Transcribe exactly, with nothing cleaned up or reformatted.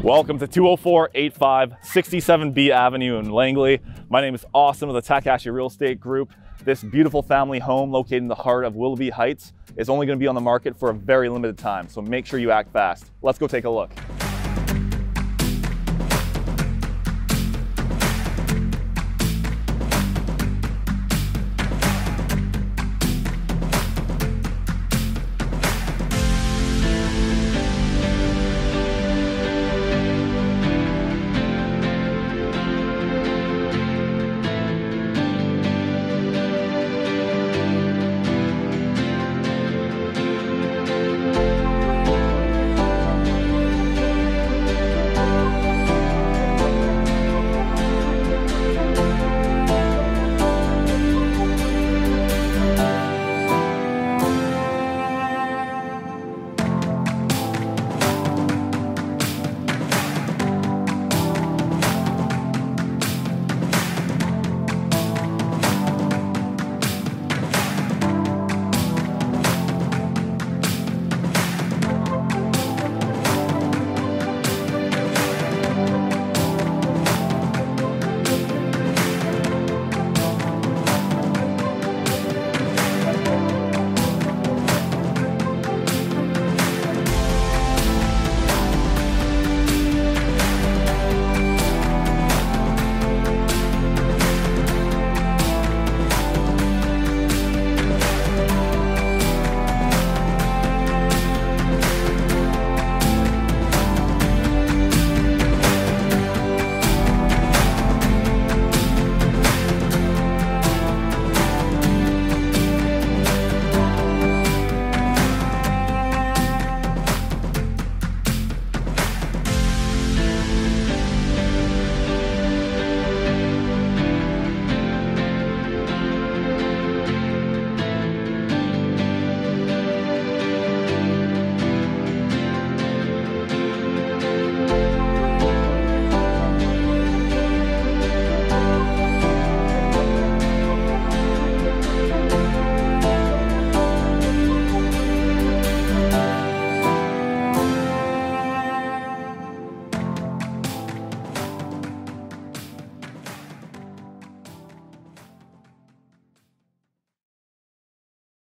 Welcome to two oh four eighty-five sixty-seven B Avenue in Langley. My name is Austin with the Takahashi Real Estate Group. This beautiful family home located in the heart of Willoughby Heights is only going to be on the market for a very limited time, so make sure you act fast. Let's go take a look.